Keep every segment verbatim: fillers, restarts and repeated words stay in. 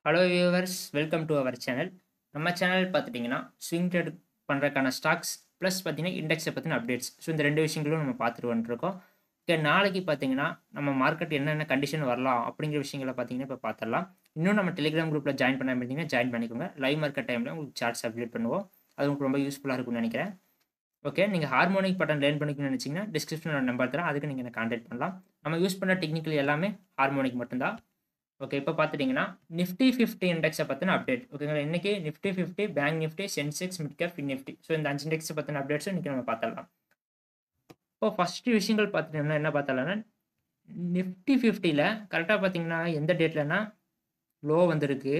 Hello viewers, welcome to our channel. நம்ம channel பார்த்துட்டிங்கன்னா swing trade பண்ணுறதுக்கான ஸ்டாக்ஸ் ப்ளஸ் பார்த்தீங்கன்னா இண்டெக்ஸை பற்றின அப்டேட்ஸ். ஸோ இந்த ரெண்டு விஷயங்களும் நம்ம பார்த்துட்டு வந்துருக்கோம். ஓகே, நாளைக்கு பார்த்தீங்கன்னா நம்ம மார்க்கெட் என்னென்ன கண்டிஷன் வரலாம் அப்படிங்கிற விஷயங்களை பார்த்தீங்கன்னா இப்போ பார்த்துடலாம். இன்னும் நம்ம டெலிகிராம் குரூப்பில் ஜாயின் பண்ணாமல் இருந்தீங்கன்னா ஜாயின் பண்ணிக்கோங்க. லைவ் மார்க்கெட் டைமில் உங்களுக்கு சார்ட்ஸ் அப்டேட் பண்ணுவோம். அது உங்களுக்கு ரொம்ப யூஸ்ஃபுல்லாக இருக்கும்னு நினைக்கிறேன். ஓகே, நீங்கள் ஹார்மோனிக் பட்டன் லேர்ன் பண்ணிக்கணும்னு நினச்சிங்கன்னா டிஸ்கிரிப்ஷனில் நம்பர் தரேன், அதுக்கு நீங்கள் என்ன கான்டாக்ட் பண்ணலாம். நம்ம யூஸ் பண்ண டெக்னிக்கல் எல்லாமே ஹார்மோனிக் மட்டும்தான். ஓகே, இப்போ பார்த்துட்டிங்கன்னா நிஃப்டி ஃபிஃப்டி இண்டெக்ஸை பற்றின அப்டேட். ஓகேங்களா, இன்றைக்கி Nifty fifty, bank Nifty, Sensex, mid cap, Fin Nifty, so இந்த அஞ்சு இண்டெக்ஸை பற்றின அப்டேட்ஸும் இன்றைக்கி நம்ம பார்த்துடலாம். இப்போ ஃபஸ்ட்டு விஷயங்கள் பார்த்துட்டோம்னா என்ன பார்த்தலாம்னா, நிஃப்டி ஃபிஃப்டியில் கரெக்டாக பார்த்தீங்கன்னா எந்த டேட்லனா லோ வந்திருக்கு.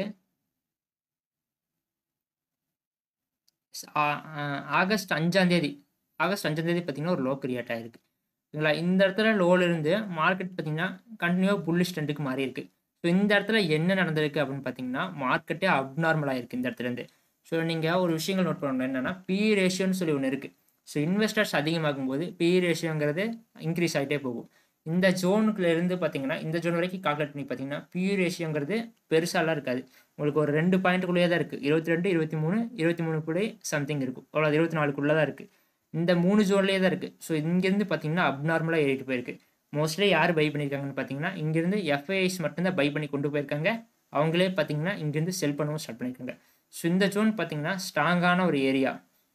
ஆகஸ்ட் அஞ்சாம் தேதி ஆகஸ்ட் அஞ்சாம் தேதி பார்த்தீங்கன்னா ஒரு லோ கிரியேட் ஆகிருக்கு. ஓகேங்களா, இந்த இடத்துல லோவிலிருந்து மார்க்கெட் பார்த்தீங்கன்னா கண்டினியூவாக புல்லிஷ் ட்ரெண்டுக்கு மாறி இருக்கு. ஸோ இந்த இடத்துல என்ன நடந்திருக்கு அப்படின்னு பார்த்தீங்கன்னா மார்க்கெட்டே அப்நார்மலாக இருக்குது இந்த இடத்துலேருந்து. ஸோ நீங்கள் ஒரு விஷயங்கள் நோட் பண்ணணும், என்னென்னா பி ரேஷியோன்னு சொல்லி ஒன்று இருக்குது. ஸோ இன்வெஸ்டர்ஸ் அதிகமாகும் போது பி ரேஷியோங்கிறது இன்க்ரீஸ் ஆகிட்டே போகும். இந்த ஜோனுக்குலேருந்து பார்த்தீங்கன்னா இந்த ஜோன் வரைக்கும் கால்குலேட் பண்ணி பார்த்தீங்கன்னா பி ரேஷியோங்கிறது பெருசாலாம் இருக்காது. உங்களுக்கு ஒரு ரெண்டு பாயிண்ட்டுக்குள்ளேயே தான் இருக்குது. இருபத்தி ரெண்டு இருபத்தி மூணு இருபத்தி மூணுக்குள்ளே சம்திங் இருக்கும். அவ்வளோ இருபத்தி நாலுக்குள்ளே தான் இருக்குது. இந்த மூணு ஜோன்லேயே தான் இருக்குது. ஸோ இங்கேருந்து பார்த்தீங்கன்னா அப்நார்மலாக ஏறிட்டு போயிருக்கு. மோஸ்ட்லி யார் பை பண்ணியிருக்காங்கன்னு பார்த்தீங்கன்னா இங்கேருந்து எஃப்ஐஐஸ் மட்டும்தான் பை பண்ணி கொண்டு போயிருக்காங்க. அவங்களே பார்த்தீங்கன்னா இங்கேருந்து செல் பண்ணவும் ஸ்டார்ட் பண்ணியிருக்காங்க. ஸோ இந்த ஜோன் பார்த்தீங்கன்னா ஸ்ட்ராங்கான ஒரு ஏரியா,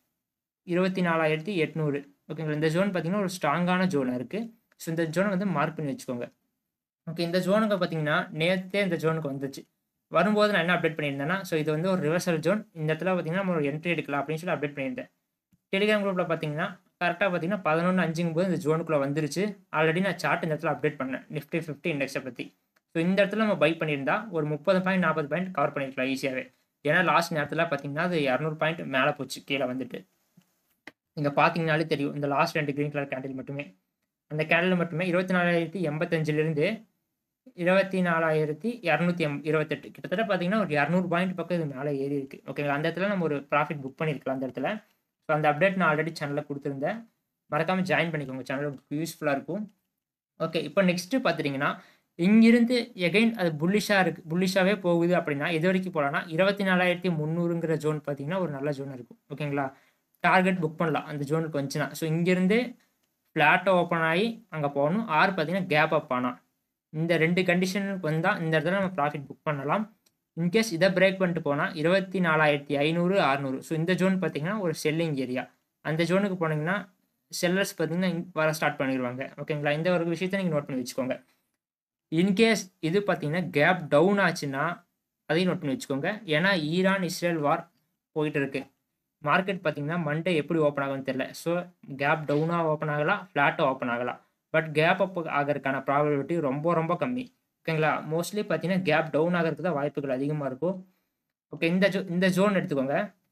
இருபத்தி நாலாயிரத்தி எட்நூறு. ஓகேங்களா, இந்த ஜோன் பார்த்தீங்கன்னா ஒரு ஸ்ட்ராங்கான ஜோனாக இருக்குது. ஸோ இந்த ஜோனை வந்து மார்க் பண்ணி வச்சுக்கோங்க. ஓகே, இந்த ஜோனுக்கு பார்த்தீங்கன்னா நேற்றே இந்த ஜோனுக்கு வந்துச்சு. வரும்போது நான் என்ன அப்டேட் பண்ணியிருந்தேன்னா, ஸோ இது வந்து ஒரு ரிவர்சல் ஜோன், இந்த இடத்துல பார்த்தீங்கன்னா நம்ம ஒரு என்ட்ரி எடுக்கலாம் அப்படின்னு சொல்லி அப்டேட் பண்ணியிருந்தேன். டெலிகிராம் குரூப்பில் பார்த்தீங்கன்னா கரெக்டாக பார்த்தீங்கன்னா பதினொன்று அஞ்சுங்கும் போது இந்த ஜோனுக்குள்ளே வந்துருச்சு. ஆல்ரெடி நான் சார்ட் இந்த இடத்துல அப்டேட் பண்ணேன் நிஃப்டி ஃபிஃப்டி இண்டெக்ஸை பற்றி. ஸோ இந்த இடத்துல நம்ம பை பண்ணியிருந்தா ஒரு முப்பது பாயிண்ட் நாற்பது பாயிண்ட் கவர் பண்ணியிருக்கலாம் ஈஸியாகவே. ஏன்னா லாஸ்ட் நேரத்தில் பார்த்தீங்கன்னா அது இரநூறு பாயிண்ட் மேலே போச்சு கீழே வந்துட்டு. நீங்கள் பார்த்தீங்கனாலே தெரியும், இந்த லாஸ்ட் ரெண்டு க்ரீன் கலர் கேண்டில் மட்டுமே, அந்த கேண்டில் மட்டுமே இருபத்தி நாலாயிரத்தி எண்பத்தஞ்சிலிருந்து இருபத்தி நாலாயிரத்தி இரநூத்தி எம் இருபத்தெட்டு கிட்டத்தட்ட பார்த்தீங்கன்னா ஒரு இரநூறு பாயிண்ட் பக்கம் இது மேலே ஏறி இருக்குது. ஓகேங்களா, அந்த இடத்துல நம்ம ஒரு ப்ராஃபிட் புக் பண்ணியிருக்கலாம் அந்த இடத்துல. ஸோ அந்த அப்டேட் நான் ஆல்ரெடி சேனலில் கொடுத்துருந்தேன், மறக்காமல் ஜாயின் பண்ணிக்கோங்க, சேனல் உங்களுக்கு யூஸ்ஃபுல்லாக இருக்கும். ஓகே, இப்போ நெக்ஸ்ட்டு பார்த்துட்டிங்கன்னா இங்கிருந்து எகைன் அது புல்லிஷாக இருக்குது, புல்லிஷாகவே போகுது. அப்படின்னா எது வரைக்கும் போகலான்னா இருபத்தி நாலாயிரத்தி முந்நூறுங்கிற ஜோன் பார்த்தீங்கன்னா ஒரு நல்ல ஜோன் இருக்கும். ஓகேங்களா, டார்கெட் புக் பண்ணலாம் அந்த ஜோனுக்கு வந்துச்சுன்னா. ஸோ இங்கேருந்து ஃப்ளாட்டாக ஓப்பன் ஆகி அங்கே போகணும், ஆறு பார்த்தீங்கன்னா கேப் அப் ஆனால் இந்த ரெண்டு கண்டிஷனுக்கு வந்தால் இந்த இடத்துல நம்ம ப்ராஃபிட் புக் பண்ணலாம். இன்கேஸ் இதை பிரேக் பண்ணிட்டு போனால் இருபத்தி நாலாயிரத்தி ஐநூறு அறுநூறு. ஸோ இந்த ஜோன் பார்த்தீங்கன்னா ஒரு செல்லிங் ஏரியா. அந்த ஜோனுக்கு போனீங்கன்னா செல்லர்ஸ் பார்த்தீங்கன்னா வர ஸ்டார்ட் பண்ணிடுவாங்க. ஓகேங்களா, இந்த ஒரு விஷயத்தை நீங்கள் நோட் பண்ணி வச்சுக்கோங்க. இன்கேஸ் இது பார்த்தீங்கன்னா கேப் டவுன் ஆச்சுன்னா அதையும் நோட் பண்ணி வச்சுக்கோங்க. ஏன்னா ஈரான் இஸ்ரேல் வார் போயிட்டு இருக்கு. மார்க்கெட் பார்த்தீங்கன்னா மண்டே எப்படி ஓப்பன் ஆகும்னு தெரியல. ஸோ கேப் டவுனாக ஓப்பன் ஆகலாம், ஃப்ளாட்டாக ஓப்பன் ஆகலாம். பட் கேப் அப் ஆகிறதுக்கான ப்ராபபிலிட்டி ரொம்ப ரொம்ப கம்மி. ஓகேங்களா, மோஸ்ட்லி பார்த்தீங்கன்னா கேப் டவுன் ஆகிறதுக்கு தான் வாய்ப்புகள் அதிகமாக இருக்கும். ஓகே, இந்த ஜோ இந்த ஜோன் எடுத்துக்கோங்க.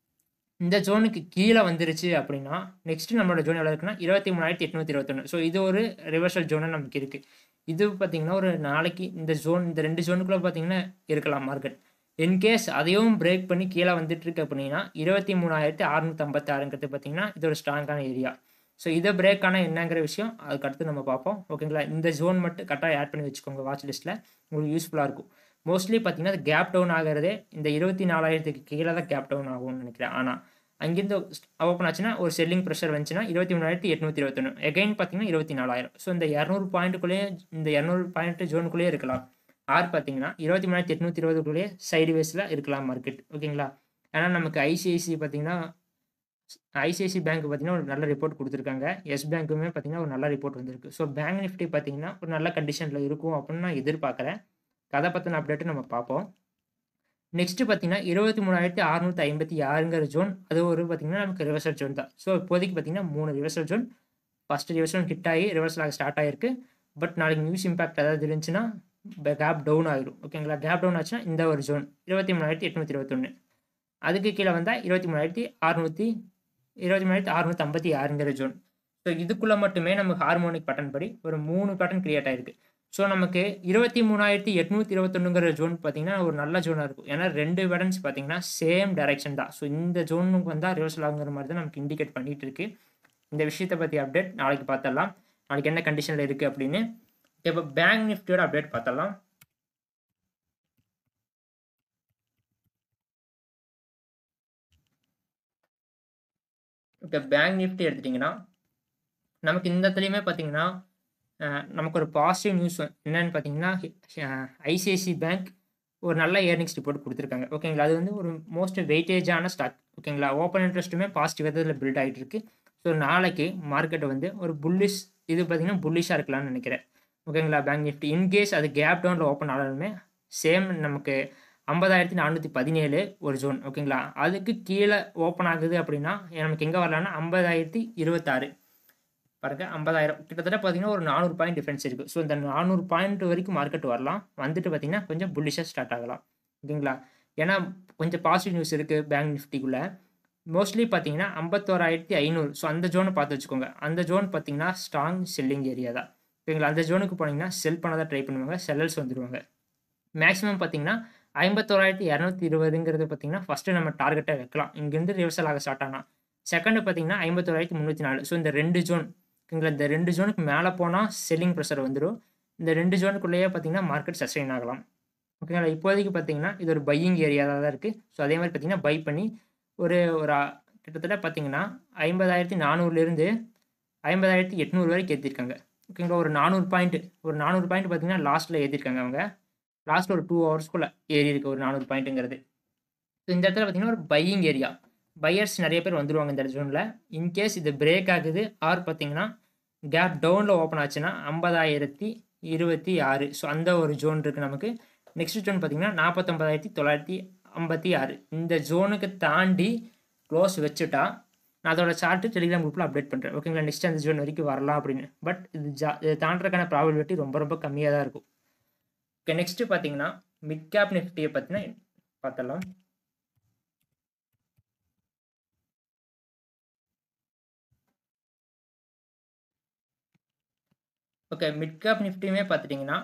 இந்த ஜோனுக்கு கீழே வந்துருச்சு அப்படின்னா நெக்ஸ்ட்டு நம்மளோட ஜோன் எவ்வளோ இருக்குன்னா இருபத்தி மூணாயிரத்தி எட்நூற்றி இருபத்தொன்று. ஸோ இது ஒரு ரிவர்சல் ஜோனாக நமக்கு இருக்குது. இது பார்த்தீங்கன்னா ஒரு நாளைக்கு இந்த ஜோன் இந்த ரெண்டு ஜோனுக்குள்ளே பார்த்தீங்கன்னா இருக்கலாம் மார்க்கெட். இன்கேஸ் அதையும் பிரேக் பண்ணி கீழே வந்துட்டு இருக்கு அப்படின்னா இருபத்தி மூணாயிரத்தி அறுநூற்றி ஐம்பத்தி ஆறுங்கிறது பார்த்தீங்கன்னா இது ஒரு ஸ்ட்ராங்கான ஏரியா. ஸோ இதை பிரேக் ஆனால் என்னங்கிற விஷயம் அதுக்கு அடுத்து நம்ம பார்ப்போம். ஓகேங்களா, இந்த ஜோன் மட்டும் கரெக்டாக ஆட் பண்ணி வச்சுக்கோங்க வாட்ச் லிஸ்ட்டில், உங்களுக்கு யூஸ்ஃபுல்லாக இருக்கும். மோஸ்ட்லி பார்த்தீங்கன்னா அது கேப் டவுன் ஆகிறதே இந்த இருபத்தி நாலாயிரத்துக்கு கீழே தான் கேப் டவுன் ஆகும்னு நினைக்கிறேன். ஆனால் அங்கேருந்து ஓப்பன் ஆச்சுன்னா ஒரு செல்லிங் ப்ரெஷர் வந்துச்சுன்னா இருபத்தி மூணாயிரத்தி எட்நூற்றி இருபத்தொன்று, எகைன் பார்த்தீங்கன்னா இருபத்தி நாலாயிரம். ஸோ இந்த இரநூறு பாயிண்ட்டுக்குள்ளேயே இந்த இரநூறு பாயிண்ட் ஜோனுக்குள்ளேயே இருக்கலாம். ஆர் பார்த்தீங்கன்னா இருபத்தி மூணாயிரத்தி எட்நூற்றி இருபதுக்குள்ளேயே சைடு வேஸில் இருக்கலாம் மார்க்கெட். ஓகேங்களா, ஏன்னா நமக்கு ஐசிஐசி பார்த்தீங்கன்னா ஐசிஐசி பேங்க் பார்த்தீங்கன்னா ஒரு நல்ல ரிப்போர்ட் கொடுத்துருக்காங்க. எஸ் பேங்க்குமே பார்த்தீங்கன்னா ஒரு நல்ல ரிப்போர்ட் வந்திருக்கு. ஸோ பேங்க் நிஃப்டி பார்த்தீங்கன்னா ஒரு நல்ல கண்டிஷனில் இருக்கும் அப்படின்னு நான் எதிர்பார்க்குறேன். கதை பற்றின அப்டேட்டு நம்ம பார்ப்போம். நெக்ஸ்ட்டு பார்த்தீங்கன்னா இருபத்தி மூணாயிரத்தி அறுநூற்றி ஐம்பத்தி ஆறுங்கிற ஜோன், அது ஒரு பார்த்தீங்கன்னா நமக்கு ரிவர்சல் ஜோன் தான். ஸோ இப்போதைக்கு பார்த்தீங்கன்னா மூணு reversal zone. First reversal hit ஆகி ரிவர்சல் ஆக ஸ்டார்ட் ஆகிருக்கு. பட் நாளைக்கு நியூஸ் இம்பாக்ட் ஏதாவது இருந்துச்சுன்னா கேப் டவுன் ஆகிடும். ஓகேங்களா, கேப் டவுன் ஆச்சுன்னா இந்த ஒரு ஜோன் இருபத்தி மூணாயிரத்தி எட்நூற்றி இருபத்தொன்று, அதுக்கு கீழே வந்தால் இருபத்தி மூணாயிரத்தி அறுநூற்றி இருபத்தி மூணாயிரத்தி அறுநூற்றி ஐம்பத்தி ஆறுங்கிற ஜோன். ஸோ இதுக்குள்ளே மட்டுமே நமக்கு ஹார்மோனிக் பட்டன் படி ஒரு மூணு பட்டன் கிரியேட் ஆகிருக்கு. ஸோ நமக்கு இருபத்தி மூணாயிரத்தி எட்நூற்றி இருபத்தொன்னுங்கிற ஜோன் பார்த்தீங்கன்னா ஒரு நல்ல ஜோனாக இருக்கும். ஏன்னா ரெண்டு பட்டன்ஸ் பார்த்தீங்கன்னா சேம் டைரக்ஷன் தான். ஸோ இந்த ஜோனுக்கு வந்தால் ரிவர்சல் ஆகுங்கிற மாதிரி தான் நமக்கு இண்டிகேட் பண்ணிகிட்டு இருக்குது. இந்த விஷயத்தை பற்றி அப்டேட் நாளைக்கு பார்த்துடலாம், நாளைக்கு என்ன கண்டிஷனில் இருக்குது அப்படின்னு. இப்போ பேங்க் நிஃப்டியோட அப்டேட் பார்த்துடலாம். ஓகே, பேங்க் நிஃப்டி எடுத்துட்டிங்கன்னா நமக்கு இந்த இடத்துலையுமே பார்த்தீங்கன்னா நமக்கு ஒரு பாசிட்டிவ் நியூஸ் என்னன்னு பார்த்தீங்கன்னா ஐசிஐசி பேங்க் ஒரு நல்ல ஏர்னிங்ஸ் ரிப்போர்ட் கொடுத்துருக்காங்க. ஓகேங்களா, அது வந்து ஒரு மோஸ்ட் வெயிட்டேஜான ஸ்டாக். ஓகேங்களா, ஓப்பன் இன்ட்ரெஸ்ட்டுமே பாசிட்டிவ் இதில் பில்ட் ஆகிட்டு இருக்கு. ஸோ நாளைக்கு மார்க்கெட் வந்து ஒரு புல்லிஷ் இது பார்த்தீங்கன்னா புல்லிஷாக இருக்கலாம்னு நினைக்கிறேன். ஓகேங்களா, பேங்க் நிஃப்டி இன்கேஸ் அது கேப் டவுனில் ஓப்பன் ஆனாலுமே சேம் நமக்கு ஐம்பதாயிரத்தி நானூற்றி பதினேழு ஒரு ஜோன். ஓகேங்களா, அதுக்கு கீழே ஓப்பன் ஆகுது அப்படின்னா நமக்கு எங்கே வரலாம்னா ஐம்பதாயிரத்தி இருபத்தாறு பாருங்க, ஐம்பதாயிரம் கிட்டத்தட்ட பார்த்தீங்கன்னா ஒரு நானூறு பாயிண்ட் டிஃபரன்ஸ் இருக்குது. ஸோ இந்த நானூறு பாயிண்ட் வரைக்கும் மார்க்கெட் வரலாம், வந்துட்டு பார்த்தீங்கன்னா கொஞ்சம் புல்லிஷாக ஸ்டார்ட் ஆகலாம். ஓகேங்களா, ஏன்னா கொஞ்சம் பாசிட்டிவ் நியூஸ் இருக்குது பேங்க் நிஃப்டிக்குள்ளே. மோஸ்ட்லி பார்த்தீங்கன்னா ஐம்பத்தோராயிரத்தி ஐநூறு ஸோ அந்த ஜோனை பார்த்து வச்சுக்கோங்க. அந்த ஜோன் பார்த்தீங்கன்னா ஸ்ட்ராங் செல்லிங் ஏரியா தான். ஓகேங்களா, அந்த ஜோனுக்கு போனீங்கன்னா செல் பண்ண தான் ட்ரை பண்ணுவாங்க, செல்லர்ஸ் வந்துடுவாங்க. மேக்ஸிமம் பார்த்தீங்கன்னா ஐம்பத்தோராயிரத்தி இரநூத்தி இருபதுங்கிறது பார்த்தீங்கன்னா ஃபஸ்ட்டு நம்ம டார்கெட்டை வைக்கலாம் இங்கேருந்து ரிவர்சல் ஆக ஸ்டார்ட் ஆனால். செகண்டு பார்த்தீங்கன்னா ஐம்பத்தோராயிரத்தி முந்நூற்றி நாலு ஸோ இந்த ரெண்டு ஜோன். ஓகேங்களா, இந்த ரெண்டு ஜோனுக்கு மேலே போனால் செல்லிங் ப்ரெஷர் வந்துடும். இந்த ரெண்டு ஜோனுக்குள்ளேயே பார்த்தீங்கன்னா மார்க்கெட் சஸ்டெயின் ஆகலாம். ஓகேங்களா, இப்போதைக்கு பார்த்தீங்கன்னா இது ஒரு பையிங் ஏரியாவாக தான் இருக்குது. ஸோ அதே மாதிரி பார்த்தீங்கன்னா பை பண்ணி ஒரு ஒரு கிட்டத்தட்ட பார்த்தீங்கன்னா ஐம்பதாயிரத்தி நானூறுலேருந்து ஐம்பதாயிரத்தி எட்நூறு வரைக்கும் ஏற்றிருக்காங்க. ஓகேங்களா, ஒரு நானூறு பாயிண்ட் ஒரு நானூறு பாயிண்ட் பார்த்தீங்கன்னா லாஸ்ட்டில் ஏற்றிருக்காங்க. அவங்க லாஸ்ட்டில் ஒரு டூ ஹவர்ஸ்க்குள்ளே ஏறி இருக்குது ஒரு நானூறு பாயிண்ட்டுங்கிறது. ஸோ இந்த இடத்துல பார்த்தீங்கன்னா ஒரு பையிங் ஏரியா, பையர்ஸ் நிறைய பேர் வந்துடுவாங்க இந்த ஜோனில். இன்கேஸ் இது பிரேக் ஆகுது ஆர் பார்த்தீங்கன்னா கேப் டவுனில் ஓப்பன் ஆச்சுன்னா ஐம்பதாயிரத்தி இருபத்தி ஆறு ஸோ அந்த ஒரு ஜோன் இருக்குது நமக்கு. நெக்ஸ்ட் ஜோன் பார்த்தீங்கன்னா நாற்பத்தொம்பதாயிரத்தி தொள்ளாயிரத்தி ஐம்பத்தி ஆறு இந்த ஜோனுக்கு தாண்டி க்ளோஸ் வச்சுட்டா நான் அதோட சார்ட்டு டெலிகிராம் குரூப்பில் அப்டேட் பண்ணுறேன். ஓகேங்களா, நெக்ஸ்ட் அந்த ஜோன் வரைக்கும் வரலாம் அப்படின்னு. பட் இது ஜா இது தாண்டறதுக்கான ப்ராபபிலிட்டி ரொம்ப ரொம்ப கம்மியாக தான் இருக்கும். ஓகே, நெக்ஸ்ட்டு பார்த்தீங்கன்னா மிட் கேப் நிஃப்டியை பற்றின பார்த்துடலாம். ஓகே, மிட் கேப் நிஃப்டியுமே பார்த்துட்டிங்கன்னா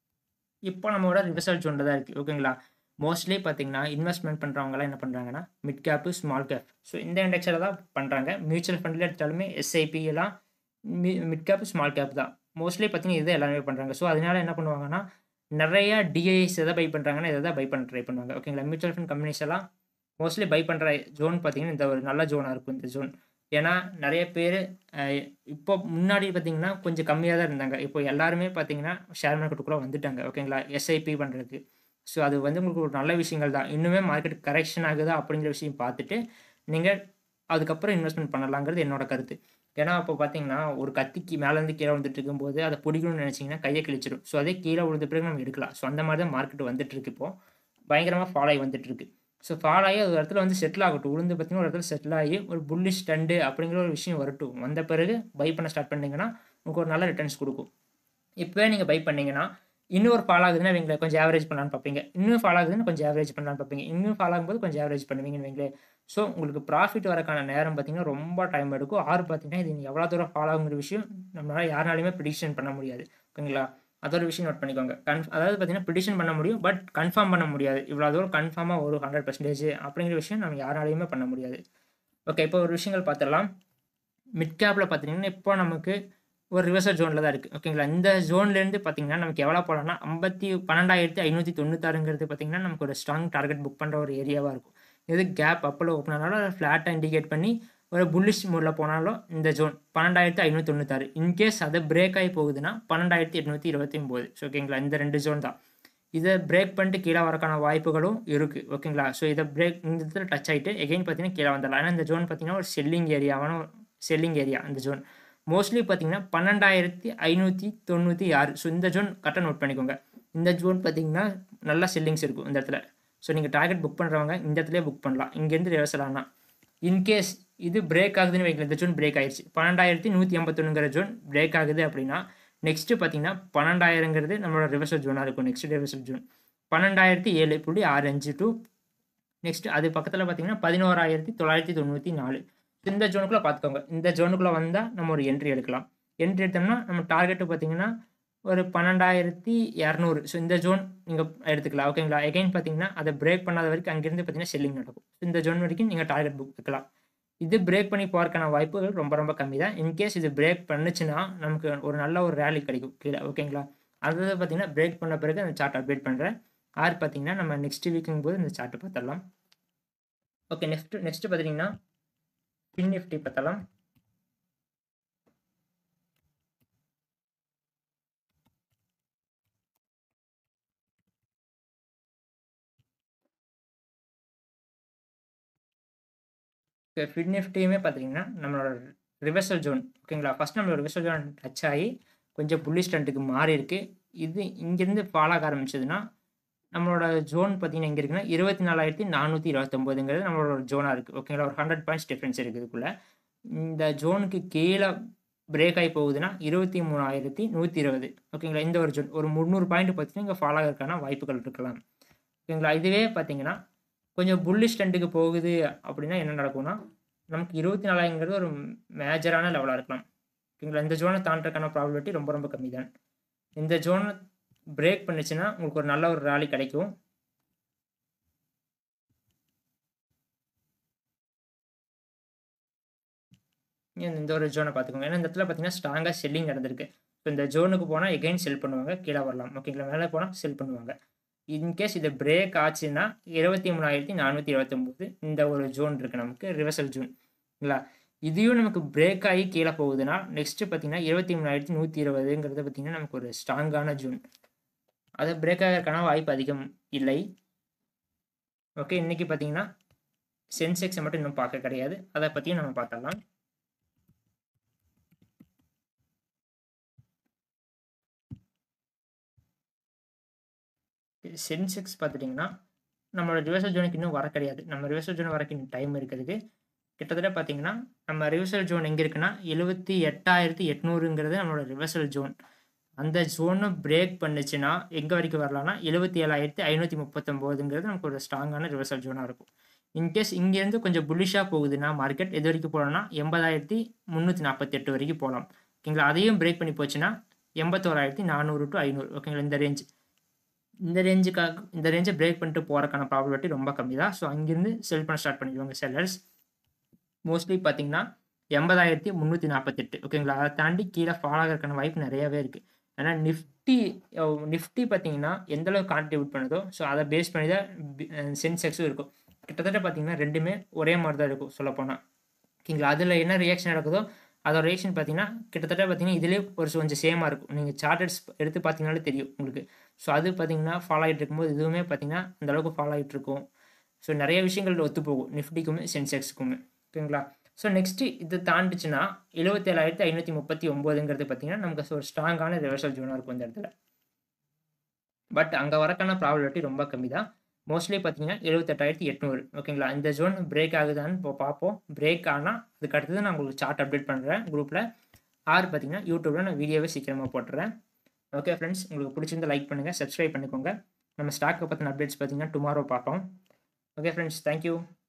இப்போ நம்மளோட ரிவர்சல் ஜோனில் தான் இருக்குது. ஓகேங்களா, மோஸ்ட்லி பார்த்தீங்கன்னா இன்வெஸ்ட்மெண்ட் பண்ணுறவங்களாம் என்ன பண்ணுறாங்கன்னா mid cap small cap so இந்த இண்டெக்ஸில் தான் பண்ணுறாங்க. மியூச்சுவல் ஃபண்டில் எடுத்தாலுமே எஸ்ஐபி எல்லாம் மி மிட் கேப் ஸ்மால் கேப் தான் மோஸ்ட்லி பார்த்தீங்கன்னா இது எல்லாருமே பண்ணுறாங்க. ஸோ அதனால என்ன பண்ணுவாங்கன்னா நிறையா டிஐஸ் எதை பை பண்ணுறாங்கன்னா இதை தான் பை பண்ண ட்ரை பண்ணுவாங்க. ஓகேங்களா, மியூச்சுவல் ஃபண்ட் கம்பெனிஸ் எல்லாம் மோஸ்ட்லி பை பண்ணுற ஜோன் பார்த்தீங்கன்னா இந்த ஒரு நல்ல ஜோனாக இருக்கும் இந்த ஜோன். ஏன்னா நிறைய பேர் இப்போ முன்னாடி பார்த்தீங்கன்னா கொஞ்சம் கம்மியாக தான் இருந்தாங்க. இப்போ எல்லாருமே பார்த்தீங்கன்னா ஷேர் மார்க்கெட்டுக்குள்ளே வந்துட்டாங்க. ஓகேங்களா, எஸ்ஐபி பண்ணுறதுக்கு. ஸோ அது வந்து உங்களுக்கு ஒரு நல்ல விஷயங்கள் தான். இன்னுமே மார்க்கெட் கரெக்ஷன் ஆகுதா அப்படிங்கிற விஷயம் பார்த்துட்டு நீங்கள் அதுக்கப்புறம் இன்வெஸ்ட்மெண்ட் பண்ணலாங்கிறது என்னோட கருத்து. ஏன்னா அப்போ பார்த்தீங்கன்னா ஒரு கத்திக்கு மேலேருந்து கீழே வந்துட்டு இருக்கும்போது அதை பிடிக்கணும்னு நினச்சிங்கன்னா கையை கிழிச்சிடும். ஸோ அதே கீழே விழுந்த பிறகு நம்ம எடுக்கலாம். ஸோ அந்த மாதிரி தான் மார்க்கெட் வந்துட்டுருக்கு. இப்போது பயங்கரமாக ஃபாலோ ஆகி வந்துட்டுருக்கு. ஸோ ஃபாலோ ஆகி ஒரு இடத்துல வந்து செட்டில் ஆகட்டும். உளுந்து பார்த்தீங்கன்னா ஒரு இடத்துல செட்டில் ஆகி ஒரு புல்லிஷ் ட்ரெண்டு அப்படிங்கிற ஒரு விஷயம் வரட்டும். வந்த பிறகு பை பண்ண ஸ்டார்ட் பண்ணிங்கன்னா உங்களுக்கு ஒரு நல்ல ரிட்டர்ன்ஸ் கொடுக்கும். இப்போவே நீங்கள் பை பண்ணிங்கன்னா இன்னொரு ஃபாலோ ஆகுதுன்னா இவங்களை கொஞ்சம் ஆவரேஜ் பண்ணலான்னு பார்ப்பீங்க. இன்னும் ஃபாலோ ஆகுதுன்னு கொஞ்சம் ஆவரேஜ் பண்ணலான்னு பார்ப்பீங்க. இன்னும் ஃபாலோ ஆகும்போது கொஞ்சம் ஆவரேஜ் பண்ணுவீங்கன்னு வைங்களே. ஸோ உங்களுக்கு ப்ராஃபிட் வரக்கான நேரம் பார்த்தீங்கன்னா ரொம்ப டைம் எடுக்கும். ஆறு பார்த்தீங்கன்னா இது எவ்வளோ தூரம் ஃபாலோ ஆகுங்கிற விஷயம் நம்மளால் யாருனாலையுமே ப்ரிடிக்ஷன் பண்ண முடியாது. ஓகேங்களா, அதோட விஷயம் நோட் பண்ணிக்கோங்க. கன்ஃப் அதாவது பார்த்தீங்கன்னா ப்ரிடிக்ஷன் பண்ண முடியும், பட் கன்ஃபார்ம் பண்ண முடியாது. இவ்வளோ தூரம் கன்ஃபார்மாக ஒரு ஹண்ட்ரட் பர்சன்டேஜ் அப்படிங்கிற விஷயம் நம்ம யாராலையுமே பண்ண முடியாது. ஓகே, இப்போ ஒரு விஷயங்கள் பார்த்துடலாம். மிட் கேப்பில் பார்த்தீங்கன்னா இப்போ நமக்கு ஒரு ரிவர்சல் ஜோனில் தான் இருக்குது. ஓகேங்களா, இந்த ஜோன்லேருந்து பார்த்தீங்கன்னா நமக்கு எவ்வளோ போகலாம்னா ஐம்பத்தி பன்னெண்டாயிரத்தி ஐநூற்றி தொண்ணூத்தாறுங்கிறது பார்த்தீங்கன்னா நமக்கு ஒரு ஸ்ட்ராங் டார்கெட் புக் பண்ணுற ஒரு ஏரியாவாக இருக்கும். இது கேப் அப்பில் ஓப்பன் ஆனாலும் ஃப்ளாட்டாக இண்டிகேட் பண்ணி ஒரு புல்லிஷ் மோடில் போனாலும் இந்த ஜோன் பன்னெண்டாயிரத்தி ஐநூற்றி தொண்ணூத்தாறு இன்கேஸ் அதை பிரேக் ஆகி போகுதுன்னா பன்னெண்டாயிரத்தி எட்நூற்றி இருபத்தி ஒம்பது ஸோ ஓகேங்களா, இந்த ரெண்டு ஜோன் தான். இதை பிரேக் பண்ணிட்டு கீழே வரக்கான வாய்ப்புகளும் இருக்குது. ஓகேங்களா, ஸோ இதை பிரேக் இந்த இடத்துல டச் ஆகிட்டு எகைன் பார்த்தீங்கன்னா கீழே வந்துடலாம். ஏன்னா இந்த ஜோன் பார்த்தீங்கன்னா ஒரு செல்லிங் ஏரியாவான செல்லிங் ஏரியா. இந்த ஜோன் மோஸ்ட்லி பார்த்தீங்கன்னா பன்னெண்டாயிரத்தி ஐநூற்றி தொண்ணூற்றி ஆறு ஸோ இந்த ஜோன் கரெக்டாக நோட் பண்ணிக்கோங்க. இந்த ஜோன் பார்த்தீங்கன்னா நல்லா செல்லிங்ஸ் இருக்கும் இந்த இடத்துல. ஸோ நீங்கள் டார்கெட் புக் பண்ணுறவங்க இந்த இடத்துல புக் பண்ணலாம். இங்கேருந்து ரிவர்சல் ஆனால் இன்கேஸ் இது பிரேக் ஆகுதுன்னு வைக்கல, இந்த ஜோன் பிரேக் ஆயிடுச்சு பன்னெண்டாயிரத்தி நூற்றி ஐம்பத்தொன்னுங்கிற ஜோன் பிரேக் ஆகுது அப்படின்னா நெக்ஸ்ட்டு பார்த்தீங்கன்னா பன்னெண்டாயிரங்கிறது நம்மளோட ரிவர்சல் ஜோனாக இருக்கும். நெக்ஸ்ட் ரிவர்சல் ஜோன் பன்னெண்டாயிரத்தி ஏழு புள்ளி ஆறு அஞ்சு டூ நெக்ஸ்ட் அது பக்கத்தில் பார்த்தீங்கன்னா பதினோராயிரத்தி தொள்ளாயிரத்தி தொண்ணூற்றி நாலு இந்த ஜோனுக்குள்ளே பார்த்துக்கோங்க. இந்த ஜோனுக்குள்ளே வந்தால் நம்ம ஒரு என்ட்ரி எடுக்கலாம். என்ட்ரி எடுத்தோம்னா நம்ம டார்கெட்டு பார்த்தீங்கன்னா ஒரு பன்னெண்டாயிரத்தி இரநூறு ஸோ இந்த ஜோன் நீங்கள் எடுத்துக்கலாம். ஓகேங்களா, எகைன் பார்த்தீங்கன்னா அதை பிரேக் பண்ணாத வரைக்கும் அங்கேருந்து பார்த்தீங்கன்னா செல்லிங் நடக்கும். இந்த ஜோன் வரைக்கும் நீங்கள் டார்கெட் புக் வைக்கலாம். இது பிரேக் பண்ணி போகிறக்கான வாய்ப்புகள் ரொம்ப ரொம்ப கம்மி தான். இன்கேஸ் இது பிரேக் பண்ணுச்சுன்னா நமக்கு ஒரு நல்ல ஒரு ரேலி கிடைக்கும் கீழே. ஓகேங்களா, அதாவது பார்த்தீங்கன்னா பிரேக் பண்ண பிறகு அந்த சார்ட் அப்டேட் பண்ணுறேன். ஆர் பார்த்தீங்கன்னா நம்ம நெக்ஸ்ட் வீக்குங்கும் போது இந்த சார்ட்டு பார்த்துடலாம். ஓகே, நெக்ஸ்ட் நெக்ஸ்ட்டு பார்த்தீங்கன்னா ஃபின் நிஃப்டி பார்த்தலாம். ஃபின் நிஃப்டியுமே பார்த்தீங்கன்னா நம்மளோட ரிவர்சல் ஜோன் ஓகேங்களா. ஃபர்ஸ்ட் நம்மளோட ரிவர்சல் ஜோன் டச் ஆகி கொஞ்சம் புல்லிஷ் ட்ரெண்டுக்கு மாறி இருக்கு. இது இங்கேருந்து ஃபால் ஆக ஆரம்பிச்சதுன்னா நம்மளோட ஜோன் பார்த்தீங்கன்னா எங்கே இருக்குன்னா இருபத்தி நாலாயிரத்தி நானூற்றி இருபத்தொம்போதுங்கிறது நம்மளோட ஜோனாக இருக்குது ஓகேங்களா. ஒரு ஹண்ட்ரட் பாயிண்ட்ஸ் டிஃப்ரென்ஸ் இருக்குது இதுக்குள்ளே. இந்த ஜோனுக்கு கீழே பிரேக் ஆகி போகுதுன்னா இருபத்தி மூணாயிரத்தி நூற்றி இருபது ஓகேங்களா. இந்த ஒரு ஜோன் ஒரு முந்நூறு பாயிண்ட் பார்த்தீங்கன்னா இங்கே ஃபாலோ ஆகிறதுக்கான வாய்ப்புகள் இருக்கலாம் ஓகேங்களா. இதுவே பார்த்தீங்கன்னா கொஞ்சம் புல்லிஷ் ட்ரெண்டுக்கு போகுது அப்படின்னா என்ன நடக்கும்னா நமக்கு இருபத்தி நாலாயிரங்கிறது ஒரு மேஜரான லெவலாக இருக்கலாம் ஓகேங்களா. இந்த ஜோனை தாண்டறதுக்கான ப்ராபபிலிட்டி ரொம்ப ரொம்ப கம்மி தான். இந்த ஜோனை பிரேக் பண்ணுச்சுன்னா உங்களுக்கு ஒரு நல்ல ஒரு ராலி கிடைக்கும். இந்த ஒரு ஜோனை பார்த்துக்கோங்க. ஏன்னா இந்த இடத்துல பார்த்தீங்கன்னா ஸ்ட்ராங்காக செல்லிங் நடந்திருக்கு. ஸோ இந்த ஜோனுக்கு போனால் எகைன் செல் பண்ணுவாங்க, கீழே வரலாம் ஓகேங்களா. மேலே போனால் செல் பண்ணுவாங்க. இன்கேஸ் இது பிரேக் ஆச்சுன்னா இருபத்தி மூணாயிரத்தி நானூற்றி இருபத்தொம்போது இந்த ஒரு ஜோன் இருக்குது நமக்கு ரிவர்சல் ஜோன் இல்லைங்களா. இதையும் நமக்கு பிரேக் ஆகி கீழே போகுதுன்னா நெக்ஸ்ட்டு பார்த்தீங்கன்னா இருபத்தி மூணாயிரத்தி நூற்றி இருபதுங்கிறது பார்த்தீங்கன்னா நமக்கு ஒரு ஸ்ட்ராங்கான ஜோன். அதை பிரேக் ஆகிறதுக்கான வாய்ப்பு அதிகம் இல்லை. ஓகே, இன்றைக்கி பார்த்தீங்கன்னா சென்செக்ஸை மட்டும் இன்னும் பார்க்க கிடையாது, அதை பற்றியும் நம்ம பார்த்துடலாம். சென்செக்ஸ் பார்த்துட்டிங்கன்னா நம்மளோட ரிவர்சல் ஜோனுக்கு இன்னும் வர கிடையாது. நம்ம ரிவர்சல் ஜோன் வரக்கு இன்னும் டைம் இருக்கிறதுக்கு கிட்டத்தட்ட பார்த்தீங்கன்னா நம்ம ரிவர்சல் ஜோன் எங்கே இருக்குன்னா எழுபத்தி எட்டாயிரத்தி எட்நூறுங்கிறது நம்மளோட ரிவர்சல் ஜோன். அந்த ஜோனை பிரேக் பண்ணுச்சுன்னா எங்கே வரைக்கும் வரலாம்னா எழுபத்தி ஏழாயிரத்தி ஐநூற்றி முப்பத்தொம்போதுங்கிறது நமக்கு ஒரு ஸ்ட்ராங்கான ரிவர்சல் ஜோனாக இருக்கும். இன்கேஸ் இங்கேருந்து கொஞ்சம் புல்லிஷாக போகுதுன்னா மார்க்கெட் எது வரைக்கும் போகலாம்னா எண்பதாயிரத்தி முந்நூற்றி நாற்பத்தி எட்டு வரைக்கும் போகலாம் ஓகேங்களா. அதையும் பிரேக் பண்ணி போச்சுன்னா எண்பத்தோராயிரத்தி நானூறு டு ஐநூறு ஓகேங்களா. இந்த ரேஞ்ச் இந்த ரேஞ்சுக்காக இந்த ரேஞ்சை பிரேக் பண்ணிட்டு போகிறக்கான ப்ராபபிலிட்டி ரொம்ப கம்மி தான். ஸோ அங்கேருந்து செல் பண்ண ஸ்டார்ட் பண்ணிடுவாங்க செல்லர்ஸ். மோஸ்ட்லி பார்த்தீங்கன்னா எண்பதாயிரத்தி முந்நூற்றி நாற்பத்தெட்டு ஓகேங்களா. அதை தாண்டி கீழே ஃபால் ஆகிறதுக்கான வாய்ப்பு நிறையாவே இருக்குது. ஏன்னா நிஃப்டி நிஃப்டி பார்த்தீங்கன்னா எந்தளவுக்கு கான்ட்ரிபியூட் பண்ணுதோ ஸோ அதை பேஸ் பண்ணி தான் சென்செக்ஸும் இருக்கும். கிட்டத்தட்ட பார்த்தீங்கன்னா ரெண்டுமே ஒரே மாதிரி தான் இருக்கும் சொல்லப்போனால் ஓகேங்களா. அதில் என்ன ரியாக்ஷன் நடக்குதோ அதோட ரியாக்ஷன் பார்த்தீங்கன்னா கிட்டத்தட்ட பார்த்தீங்கன்னா இதிலே ஒரு கொஞ்சம் சேமாக இருக்கும். நீங்கள் சார்ட்டர்ஸ் எடுத்து பார்த்தீங்கன்னாலே தெரியும் உங்களுக்கு. ஸோ அது பார்த்தீங்கன்னா ஃபாலோ ஆகிட்டு இருக்கும்போது இதுவுமே பார்த்தீங்கன்னா அந்தளவுக்கு ஃபாலோ ஆகிட்டு இருக்கும். ஸோ நிறைய விஷயங்கள் ஒத்து போகும் நிஃப்டிக்குமே சென்செக்ஸுக்குமே ஓகேங்களா. ஸோ நெக்ஸ்ட்டு இது தாண்டிச்சுன்னா எழுபத்தேழாயிரத்தி ஐநூற்றி முப்பத்தி ஒம்போதுங்கிறது பார்த்தீங்கன்னா நமக்கு ஒரு ஸ்ட்ராங்கான ரிவர்சல் ஜோனாக இருக்கும் இந்த இடத்துல. பட் அங்கே வரக்கான ப்ராபபிலிட்டி ரொம்ப கம்மி தான். மோஸ்ட்லி பார்த்தீங்கன்னா எழுபத்தெட்டாயிரத்தி எட்நூறு ஓகேங்களா. இந்த ஜோன் பிரேக் ஆகுதான்னு இப்போ பார்ப்போம். பிரேக் ஆனால் அதுக்கு அடுத்தது நான் உங்களுக்கு சார்ட் அப்டேட் பண்ணுறேன் குரூப்பில். ஆறு பார்த்தீங்கன்னா யூடியூப்பில் நான் வீடியோவே சீக்கிரமாக போட்டுறேன். ஓகே ஃப்ரெண்ட்ஸ், உங்களுக்கு பிடிச்சிருந்தா லைக் பண்ணுங்கள், சப்ஸ்கிரைப் பண்ணிக்கோங்க. நம்ம ஸ்டாக்கை பற்றின அப்டேட்ஸ் பார்த்தீங்கன்னா டுமாரோ பார்ப்போம். Okay friends, thank you.